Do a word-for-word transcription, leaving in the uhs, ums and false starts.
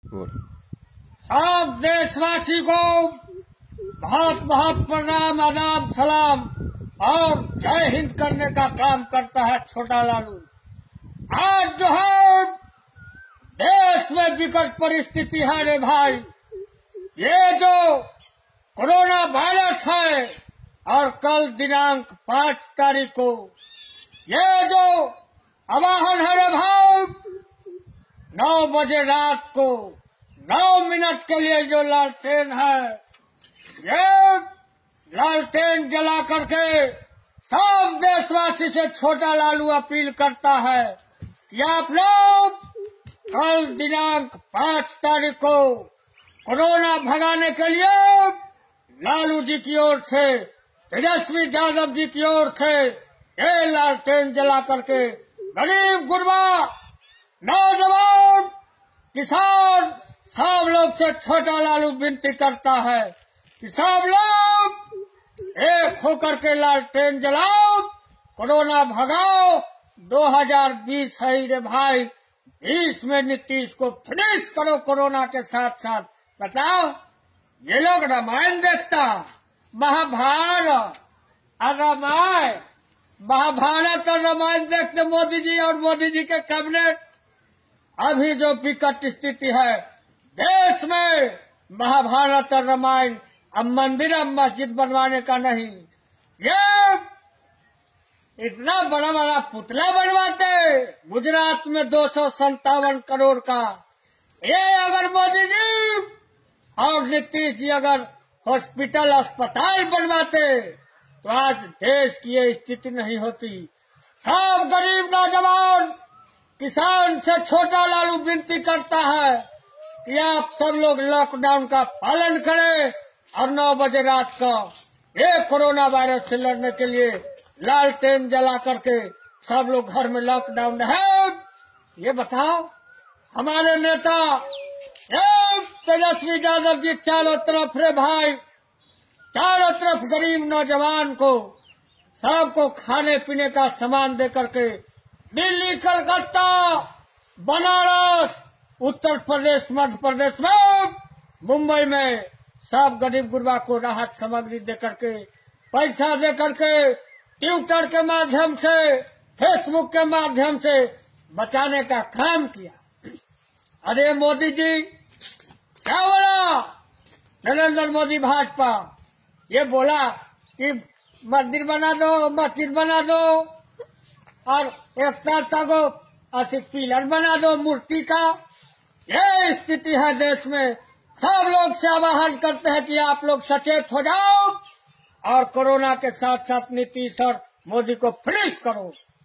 सब देशवासी को बहुत बहुत प्रणाम, आदाब, सलाम और जय हिंद करने का काम करता है छोटा लालू। आज जो है देश में विकट परिस्थिति है रे भाई। ये जो कोरोना वायरस है और कल दिनांक पांच तारीख को ये जो आवाहन है रे भाई, नौ बजे रात को नौ मिनट के लिए जो लालटेन है, ये लालटेन जला करके सब देशवासी से छोटा लालू अपील करता है कि आप लोग कल दिनांक पांच तारीख को कोरोना भगाने के लिए लालू जी की ओर से, तेजस्वी यादव जी की ओर से ये लालटेन जला करके गरीब गुरबा, नौजवान, किसान सब लोग से छोटा लालू विनती करता है कि सब लोग एक होकर के लालटेन जलाओ, कोरोना भगाओ। दो हज़ार बीस है रे भाई, बीस में नीतीश को फिनिश करो कोरोना के साथ साथ। बताओ, ये लोग रामायण देखता, महाभारत और रामायण महाभारत और रामायण देखते मोदी जी और मोदी जी के कैबिनेट। अभी जो विकट स्थिति है देश में, महाभारत और रामायण अब मंदिर अब मस्जिद बनवाने का नहीं, ये इतना बड़ा बड़ा पुतला बनवाते गुजरात में दो सौ संतावन करोड़ का। ये अगर मोदी जी और नीतीश जी अगर हॉस्पिटल अस्पताल बनवाते तो आज देश की ये स्थिति नहीं होती। सब गरीब नौजवान किसान से छोटा लालू विनती करता है कि आप सब लोग लॉकडाउन का पालन करें और नौ बजे रात का ये कोरोना वायरस से लड़ने के लिए लालटेन जला करके सब लोग घर में लॉकडाउन है। ये बताओ, हमारे नेता तेजस्वी यादव जी चारों तरफ रे भाई, चारों तरफ गरीब नौजवान को सबको खाने पीने का सामान दे करके दिल्ली, कलकत्ता, बनारस, उत्तर प्रदेश, मध्य प्रदेश में, मुंबई में सब गरीब गुरबा को राहत सामग्री दे करके, पैसा दे करके, ट्विटर के माध्यम से, फेसबुक के माध्यम से बचाने का काम किया। अरे मोदी जी क्या बोला? नरेंद्र मोदी भाजपा ये बोला कि मंदिर बना दो, मस्जिद बना दो और एकता तगो अति पिलर बना दो मूर्ति का। ये स्थिति है देश में। सब लोग से आह्वान करते हैं कि आप लोग सचेत हो जाओ और कोरोना के साथ साथ नीतीश और मोदी को फिनिश करो।